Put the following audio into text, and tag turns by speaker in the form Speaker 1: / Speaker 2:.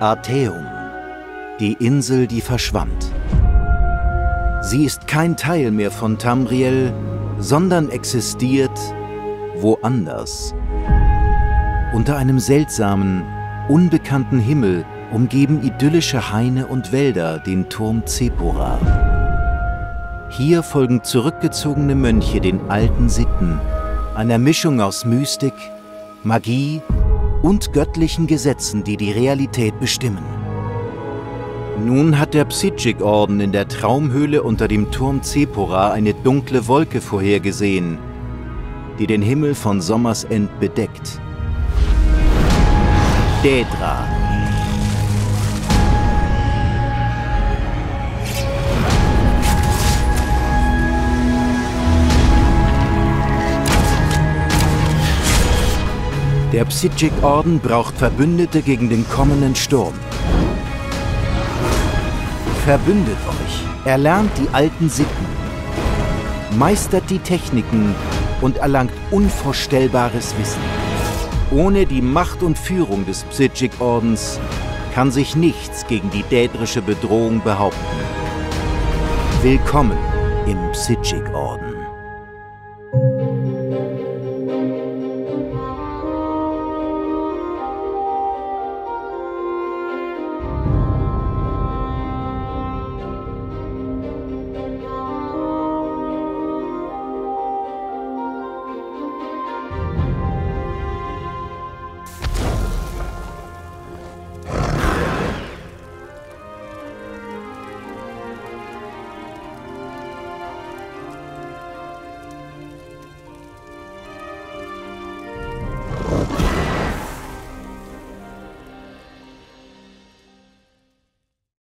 Speaker 1: Artaeum, die Insel, die verschwand. Sie ist kein Teil mehr von Tamriel, sondern existiert woanders. Unter einem seltsamen, unbekannten Himmel umgeben idyllische Haine und Wälder den Turm Zepora. Hier folgen zurückgezogene Mönche den alten Sitten, einer Mischung aus Mystik, Magie und göttlichen Gesetzen, die die Realität bestimmen. Nun hat der Psijic-Orden in der Traumhöhle unter dem Turm Zepora eine dunkle Wolke vorhergesehen, die den Himmel von Sommersend bedeckt. Daedra. Der Psijic-Orden braucht Verbündete gegen den kommenden Sturm. Verbündet euch, erlernt die alten Sitten, meistert die Techniken und erlangt unvorstellbares Wissen. Ohne die Macht und Führung des Psijic-Ordens kann sich nichts gegen die daedrische Bedrohung behaupten. Willkommen im Psijic-Orden.